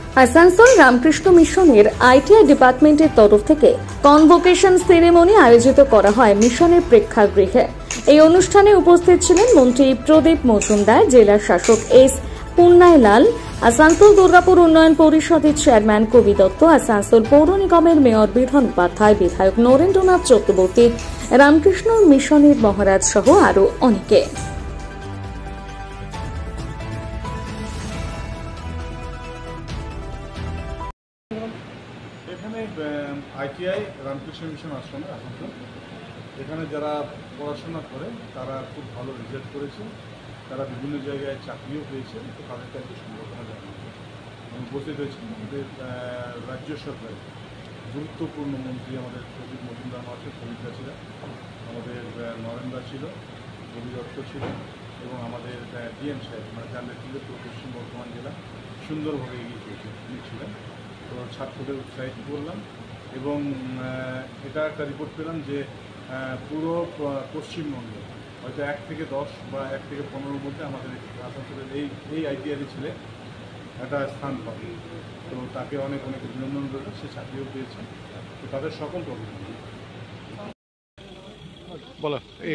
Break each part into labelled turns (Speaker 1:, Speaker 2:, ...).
Speaker 1: আসানসোল রামকৃষ্ণ মিশনের আইটিআই ডিপার্টমেন্টের তরফ থেকে কনভোকেশন সেরেমনি আয়োজিত করা হয় মিশনের প্রেক্ষাগৃহে। এই অনুষ্ঠানে উপস্থিত ছিলেন মন্ত্রী প্রদীপ মজুমদার, জেলা শাসক এস পুন্নাইলাল, আসানসোল দুর্গাপুর উন্নয়ন পরিষদের চেয়ারম্যান কবি দত্ত, আসানসোল পৌর নিগমের মেয়র বিধান উপাধ্যায়, বিধায়ক নরেন্দ্রনাথ চক্রবর্তী, রামকৃষ্ণ মিশনের মহারাজ সহ আরো অনেকে।
Speaker 2: এখানে আইটিআই রামকৃষ্ণ মিশন আশ্রমে আসানসোল, এখানে যারা পড়াশোনা করে তারা খুব ভালো রেজাল্ট করেছে, তারা বিভিন্ন জায়গায় চাকরিও পেয়েছে, তো তাদেরকে একটু সম্বর্ধনা জানানো উপস্থিত হয়েছে আমাদের রাজ্য সরকার গুরুত্বপূর্ণ মন্ত্রী আমাদের প্রদীপ মজুমদার মহাশয়, কবিতা ছিলেন, আমাদের নরেন্দ্র ছিল, কবি দত্ত ছিল এবং আমাদের ডিএম সাহেব মানে জানলে ছিল তো পশ্চিম বর্ধমান জেলা সুন্দরভাবে এগিয়ে চলছে তিনি ছিলেন। তো ছাত্রদের উৎসাহিত করলাম এবং এটা একটা রিপোর্ট পেলাম যে পুরো পশ্চিমবঙ্গে হয়তো 1 থেকে 10 বা 1 থেকে 15 মধ্যে আমাদের আসানসোলের এই আইটিআই ছেলে একটা স্থান পাবে। তো তাকে অনেক অনেক অভিনন্দন রইল, সে চাকরিও পেয়েছে। তো তাদের সকল অভিনন্দন।
Speaker 3: বলো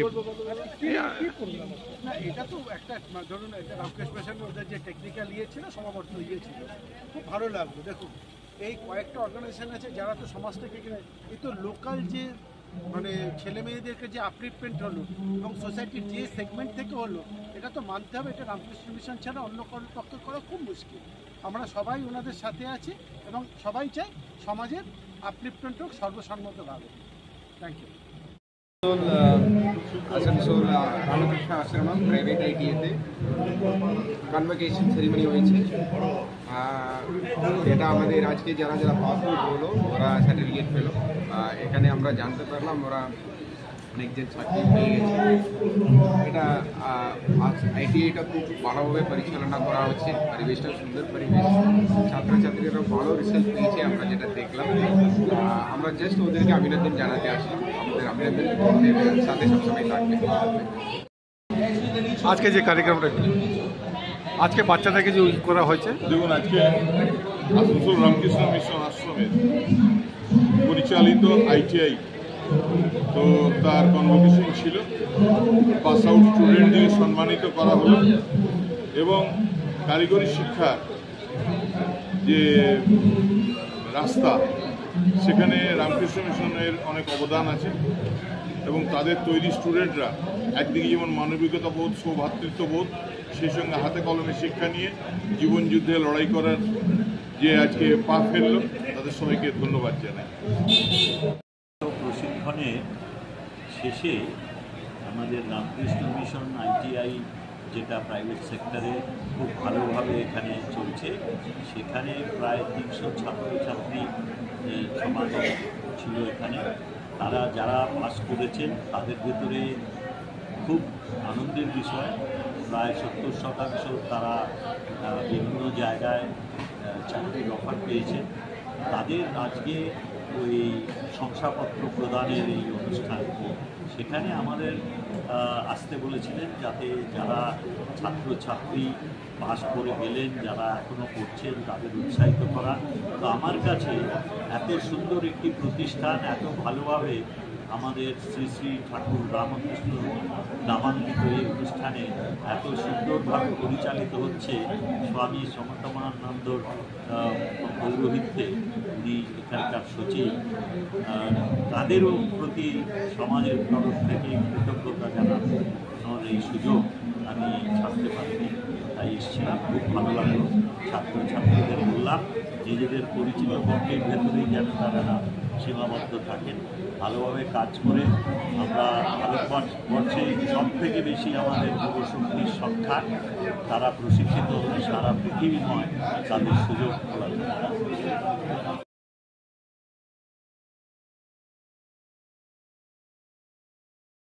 Speaker 4: না, এটা তো একটা ধরুন একটা রামকৃষ্ণ মিশনের মধ্যে যে টেকনিক্যাল ইয়ে ছিল, সমাবর্তন ইয়ে ছিল, খুব ভালো লাগলো। দেখুন এই কয়েকটা অর্গানাইজেশন আছে যারা তো সমাজটাকে এই তো লোকাল যে মানে ছেলে মেয়েদেরকে যে আপলিফমেন্ট হলো এবং সোসাইটির যে সেগমেন্ট থেকে হলো, এটা তো মানতে হবে, এটা রামকৃষ্ণ মিশন ছাড়া অন্য কারোর পক্ষে করা খুব মুশকিল। আমরা সবাই ওনাদের সাথে আছি এবং সবাই চাই সমাজের আপলিফমেন্ট হোক সর্বসম্মতভাবে। Thank you.
Speaker 5: Asansol Ramakrishna Ashram private আইটিআইতে কনভোকেশন সেরিমনি হয়েছে। এটা আমাদের আজকে যারা যারা পাস আউট হলো ওরা সার্টিফিকেট পেলো। এখানে আমরা জানতে পারলাম ওরা অনেকজন চাকরি পেয়ে গেছে। এটা আইটিআইটা খুব ভালোভাবে পরিচালনা করা হচ্ছে, পরিবেশটা সুন্দর পরিবেশ, ছাত্রছাত্রীরা ভালো রেজাল্ট পেয়েছে আমরা যেটা দেখলাম। আমরা জাস্ট ওদেরকে অভিনন্দন জানাতে আসলাম, আমাদের অভিনন্দন ওদের সাথে সবসময় থাকবে।
Speaker 3: আজকে যে কার্যক্রমটা আজকে বাচ্চাদেরকে যে করা হয়েছে,
Speaker 2: দেখুন আজকে আসানসোল রামকৃষ্ণ মিশন আশ্রমের পরিচালিত আইটিআই তো তার কনভোকেশন ছিল। পাস আউট স্টুডেন্টদের সম্মানিত করা হলো এবং কারিগরি শিক্ষার যে রাস্তা সেখানে রামকৃষ্ণ মিশনের অনেক অবদান আছে এবং তাদের তৈরি স্টুডেন্টরা একদিকে যেমন মানবিকতা বোধ, সৌভ্রাতৃত্ববোধ, সেই সঙ্গে হাতে কলমে শিক্ষা নিয়ে জীবন যুদ্ধে লড়াই করার যে আজকে পা ফেললো, তাদের সবাইকে ধন্যবাদ জানাই।
Speaker 6: প্রশিক্ষণের শেষে আমাদের রামকৃষ্ণ মিশন আইটিআই যেটা প্রাইভেট সেক্টরে খুব ভালোভাবে এখানে চলছে, সেখানে প্রায় 300 ছাত্রছাত্রী সমাগম ছিল এখানে। তারা যারা পাস করেছেন তাদের ভেতরে খুব আনন্দের বিষয়, প্রায় 70% তারা বিভিন্ন জায়গায় চাকরির অফার পেয়েছেন। তাদের আজকে ওই শংসাপত্র প্রদানের এই অনুষ্ঠান, সেখানে আমাদের আসতে বলেছিলেন যাতে যারা ছাত্রছাত্রী পাস করে গেলেন, যারা এখনও পড়ছেন তাদের উৎসাহিত করা। তো আমার কাছে এত সুন্দর একটি প্রতিষ্ঠান এত ভালোভাবে আমাদের শ্রী শ্রী ঠাকুর রামকৃষ্ণ নামাঙ্কিত এই অনুষ্ঠানে এত সুন্দরভাবে পরিচালিত হচ্ছে স্বামী সমতমানন্দর পৌরোহিত্যে, উনি এখানকার সচিব, তাদেরও প্রতি সমাজের তরফ থেকে কৃতজ্ঞতা জানানোর এই সুযোগ আমি ছাড়তে পারিনি, তাই এসেছিলাম। খুব ভালো লাগলো। ছাত্রছাত্রীদের বললাম নিজেদের পরিচিত বর্গের ভেতরেই যেন তারা না সীমাবদ্ধ থাকেন, ভালোভাবে কাজ করে আমরা ভারতবর্ষে সব থেকে বেশি আমাদের যুবশক্তির সংখ্যা, তারা প্রশিক্ষিত হলে সারা পৃথিবীময় তাদের সুযোগ খোলা যায়।